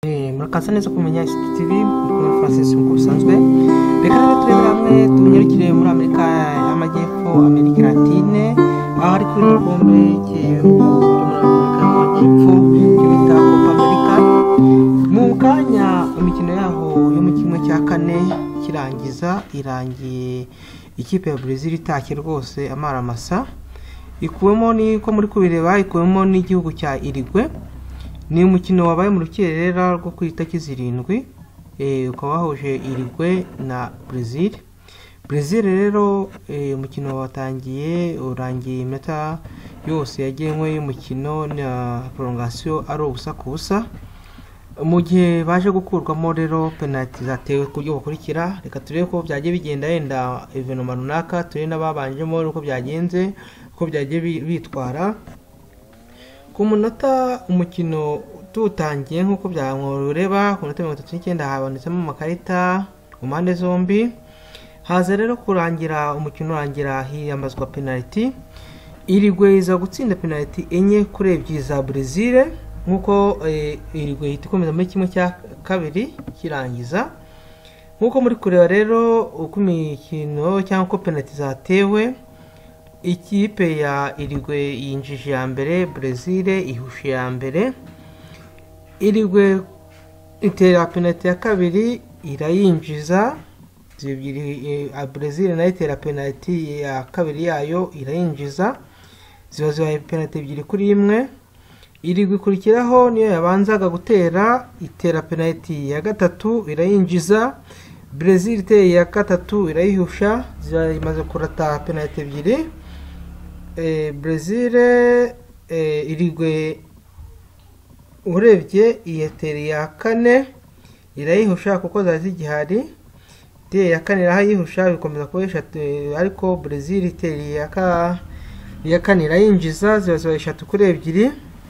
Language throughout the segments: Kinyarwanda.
Murakaza neza kumenya TV muri Francis nk'uko bisanzwe. Reka rero turebere hamwe tumenyerukire muri Amerika y'Amajyepfo, Amerika Latine, aho ari kuri igikombe cy'ibihugu byo muri Amerika y'Amajyepfo bita Copa America. Mu kanya imikino yaho yo mu kimwe cya kane kirangiza irangiye, ikipe ya Brazil itashye rwose amara masa, ikuwemo ni ko muri kubireba, ikuwemo n'igihugu cya Uruguay. Ni umukino wabaye mu rukerera rwo ku itariki 7 ukaba wahuje Uruguay na Brazil. Brazil rero umukino watangiye urangiye iminota yose yagenwe y'umukino na prolongation ari ubusa ku busa, mu gihe baje gukurwamo rero penalty zatewe ku buryo bukurikira. Reka turebe ko byagiye bigenda yenda evenement runaka, turebe n'ababanjemo uko byagenze, uko byagiye bitwara. Ku munota umukino tutangiye nk'uko byamworeba, ku munota 39 habonetsemo amakarita ku mpande zombi. Haza rero kurangira umukino urangira hiyambazwa penalty. Uruguay iza gutsinda penalty enye kuri 2 za Brazil, nk'uko Uruguay itikomeza muri kimwe cya kabiri kirangiza. Nk'uko muri kureba rero uko imikino cyangwa uko penalty zatewe, ikipe ya Uruguay yinjije ya mbere, Brazil ihushe ya mbere. Uruguay itera penalty ya kabiri irayinjiza zibiri, Brazil nayo itera penalty ya kabiri yayo irayinjiza, ziba penalty 2-1. Uruguay ikurikiraho niyo yabanzaga gutera, itera penalty ya gatatu irayinjiza, Brazil iteye ya gatatu irayihusha, ziba imaze kurata penalty 2. Brazil Uruguay urebye iyetere ya kane irayihusha kuko zazi gihari, iteye ya kane irayihusha bikomeza kuba 3, ariko Brazil iteye ya kane irayinjiza, ziba 3-2.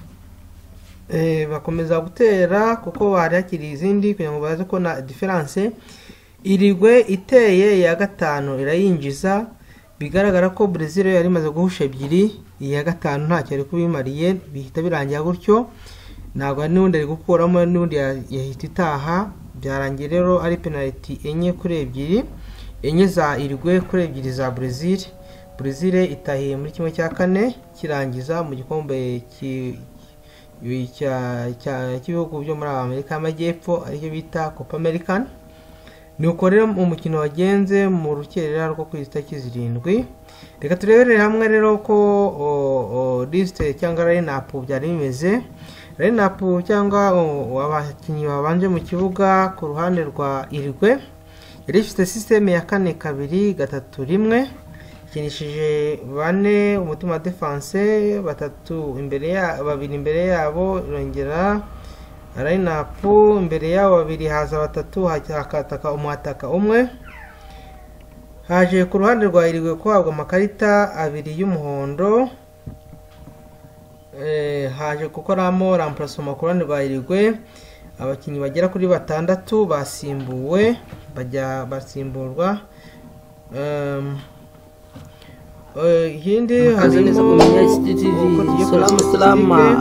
Bakomeza gutera kuko bari hakiri izindi kugira ngo baze ko na difference. Uruguay iteye ya gatanu irayinjiza, bigaragara ko Brazil yari imaze guhusha 2, iya gatanu nta cyari kubimariye, bihita birangira gutyo. Ntabwo n'undi ari gukuramo, n'undi yahita itaha. Byarangiye rero ari penalty enye kuri 2, enye za Uruguay kuri 2 za Brazil. Brazil itahiye muri kimwe cya kane kirangiza mu gikombe cy'ibihugu byo muri Amerika y'Amajyepfo aricyo bita Copa American. Nuko rero umukino wagenze mu rukerera rwo ku itariki 7. Reka turebere hamwe rero ko list cyangwa line-up byari bimeze. Line-up cyangwa abakinnyi babanje mu kibuga ku ruhande rwa Uruguay yari ifite system ya 4-2-3-1, ikinishije 4 umutima defense, 3 imbere ya 2 imbere yabo, irongera line-up imbere yabo 2 haza 3, hakataka umwataka umwe. Haje ku ruhande rwa Uruguay kuhabwa amakarita 2 y'umuhondo, haje gukoramo remplacement ku ruhande rwa Uruguay. Abakinnyi bagera kuri 6 basimbuwe, basimburwa. Hindi haza neza kumenya TV. Salama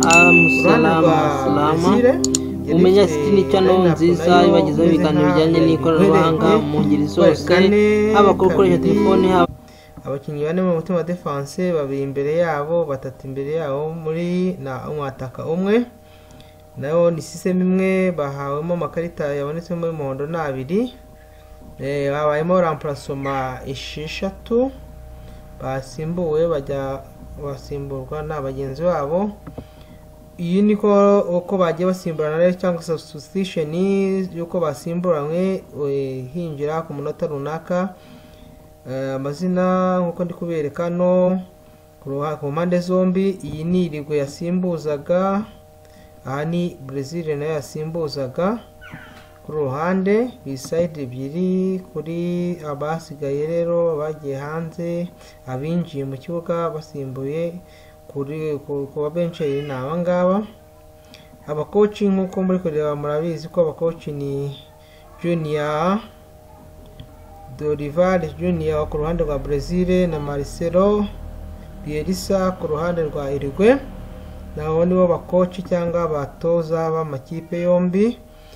umenya ni channel nziza ibagezaho ibiganiro bijyanye n'ikoranabuhanga mu ngeri zose, haba gukoresha telefone, haba abakinnyi 4 mu mutima defense, 2 imbere yabo, 3 imbere yabo, muri na umwataka umwe. Nayo ni system imwe, bahawemo amakarita yabonetse muri muhondo na 2. Habayemo remplacement 6 basimbuwe, basimburwa na bagenzi babo. Iyi niko uko bagiye basimburana rero cyangwa substitution yuko basimburanywe hinjira ku munota runaka. Amazina nkuko ndi kubereka no ku mpande zombi. Iyi ni Uruguay yasimbuzaga, aha ni Brazil nayo yasimbuzaga ku ruhande, beside 2 kuri abasigaye rero bagiye hanze, abinjiye mu kibuga basimbuye kuri ku bench ni abangaba. Abakoci nkuko muri kureba murabizi ko abakoci ni Junior Dorival Junior ku ruhande rwa Brazil na Marcelo Bielsa ku ruhande rwa Uruguay. Nabo nibo bakoci cyangwa batoza b'amakipe yombi.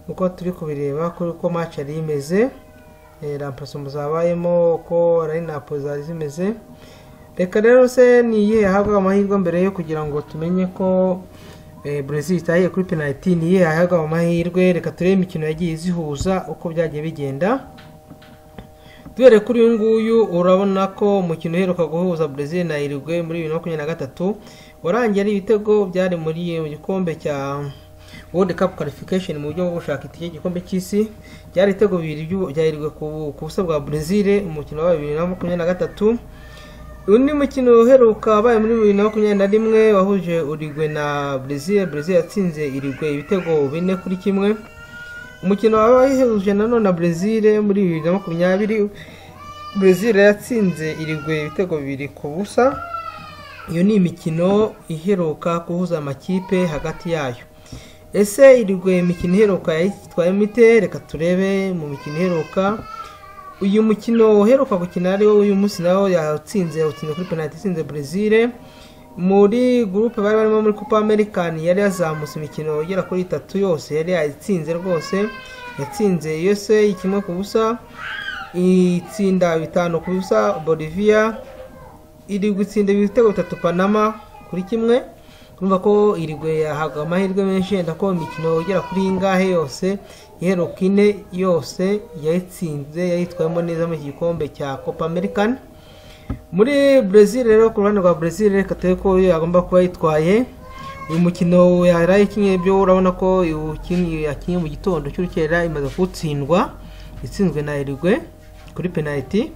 uko turi kubireba kuri uko match yari imeze, remplacement zabayemo uko line-up zari zimeze. Reka rero se ni iyihe yahabwa amahirwe mbere yo kugira ngo tumenye ko Brazil itahiye kuri penalty, ni iyihe yahabwa amahirwe. Reka turebe imikino yagiye zihuza uko byagiye bigenda. Duhere kuri uyu nguyu, urabona ko umukino uheruka guhuza Brazil na Uruguay muri 2023 warangiye ari ibitego byari muri mu gikombe cya World Cup qualification mu buryo bwo gushaka itike gikombe cy'isi. Byari ibitego bibiri byahirirwe ku busa bwa Brazil umukino wa 2023. Undi mukino uheruka wabaye muri 2021 wahuje Uruguay na Brazil. Brazil yatsinze Uruguay ibitego 4-1. Umukino wahuje nanone na Brazil muri 2020, Brazil yatsinze Uruguay ibitego 2-0. Iyo ni imikino iheruka kuhuza amakipe hagati yayo. Ese Uruguay imikino iheruka yitwaye mite? Reka turebe mu mikino iheruka. Uyu mukino uheruka gukina ari wo uyu munsi nawo yatsinze kuri penalty, itsinze Brazil. Muri groupe bari barimo muri Copa American yari yazamutse imikino igera kuri 3 yose yari yatsinze rwose. Yatsinze USA 1-0, itsinda 5-0 Bolivia, iri gutsinda ibitego 3 Panama kuri 1. Urumva ko Uruguay yahabwa amahirwe menshi, enda ko imikino igera kuri ingahe yose iheruka 4 yose yatsinze, yitwayemo neza mu gikombe cya Copa American. Muri Brazil rero ku ruhande rwa Brazil reka turebe ko yagomba kuba yitwaye uyu mukino. Yaraye kinye byo urabona ko yakinye mu gitondo cy'urukera imaze gutsindwa, itsinzwe na Uruguay kuri penalty.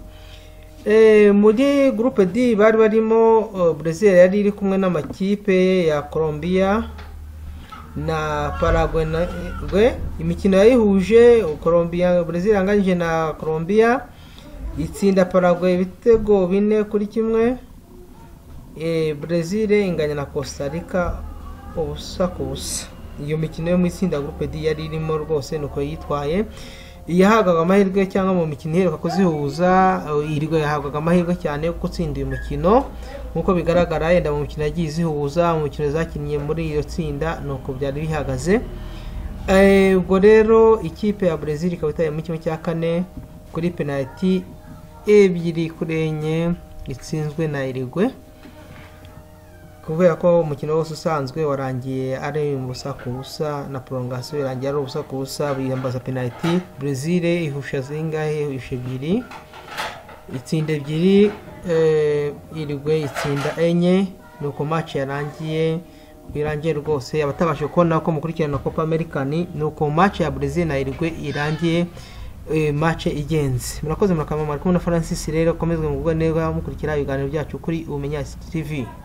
Muri groupe D bari barimo Brazil yari iri kumwe n'amakipe ya Colombia na Paraguay. Imikino yayihuje Colombia, Brazil yanganyije na Colombia, itsinda Paraguay ibitego 4-1. Brazil inganya na Costa Rica ubusa ku busa. Iyo mikino yo mu itsinda groupe D yari irimo rwose nuko yitwaye. Yahabwaga amahirwe cyangwa mu mikino iheruka kuzihuza Uruguay yahabwaga amahirwe cyane yo gutsinda uyu mukino nkuko bigaragara. Yenda mu mikino yagiye zihuza, mu mikino zakinnye muri iyo tsinda nuko byari bihagaze. Ubwo rero ikipe ya Brazil ikaba itaye mu kimwe cya 4 kuri penalty 2-4 itsinzwe na Uruguay, kubera ko umukino wose usanzwe warangiye ari ubusa ku busa na prolongation irangiye ari ubusa ku busa, biyambaza penalty. Brazil ihusha zingahe? Ihusha 2, itsinda 2, Uruguay itsinda 4. Nuko match yarangiye birangiye rwose. Abatabasha kubona ko mukurikirana Copa American, nuko match ya Brazil na Uruguay irangiye match igenze. Murakoze murakamama, kumwe na Francis rero komezwe mu gubwa neza mukurikira ibiganiro byacu kuri Umenya TV.